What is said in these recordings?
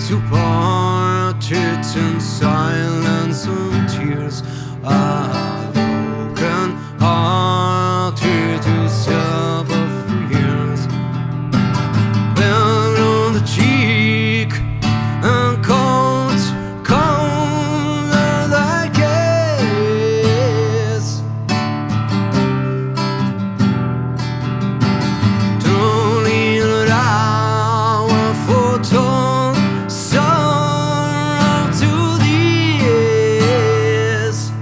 to part it in silence and tears. A broken heart here to suffer for years. Bend on the cheek and cold, colder thy gaze. Too little hour foretold sorrow to the years.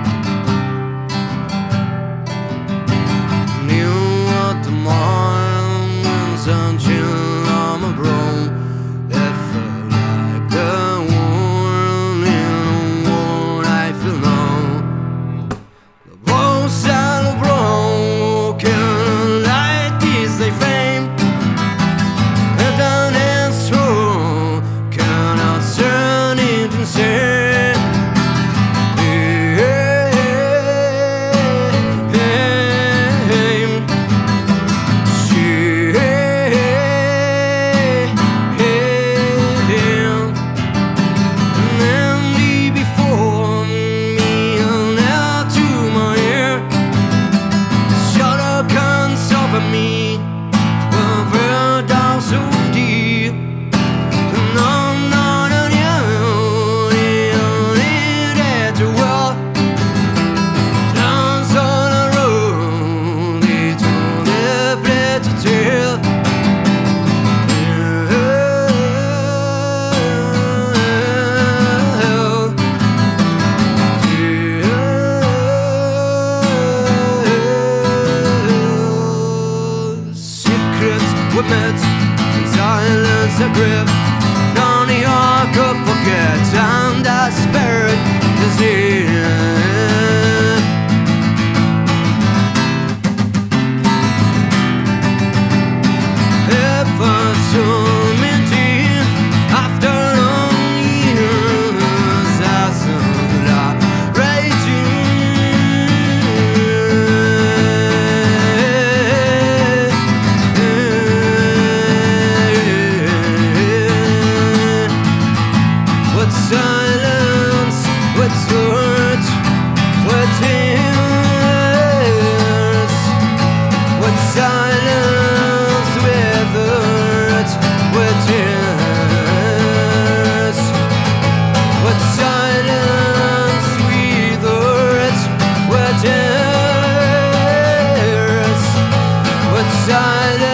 Knew what the mornings until I'm grown. It felt like the warning what I feel now. The bones are broken like this they flame. And down and strong cannot turn it insane. Me, over down so deep, and I'm not on you, at the world. Dance on the road, it's all the bread to tell. Whippets and silence a grip. None of y'all could forget, and I spirit is here. If I saw me deep after long years, I saw that raging. With silence, with words, with tears. With silence, with words, with tears. With silence, with words, with tears. With silence.